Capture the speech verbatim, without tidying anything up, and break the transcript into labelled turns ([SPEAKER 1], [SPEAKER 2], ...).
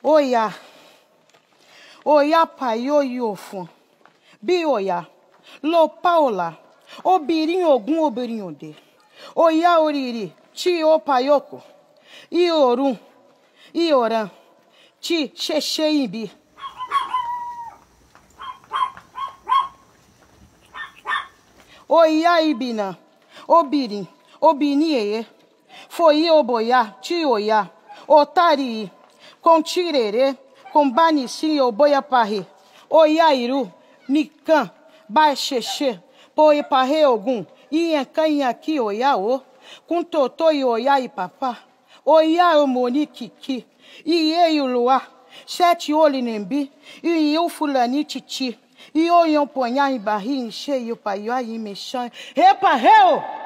[SPEAKER 1] Oya. Oya paio yofun. Bi oya. Lo paola. Obirin ogun obirin ode. Oya oriri. Chi o paioko. I orun. I oran. Chi cheche ibi. Oya ibina. Obirin. Obini eye. Foi oboya. Chi oya. Otari. Com tirere. Com banici oboia parre. Oya iru. Nikan. Baixexe. Poi parre ogum. Iancanha aqui oya o. Com totô e oya e papá. Oya o monikiki. Iê o luá. Sete olho nembi. E o fulani titi. E o iam ponhar em barrinho cheio. Pai aí mexão. Epa, reu!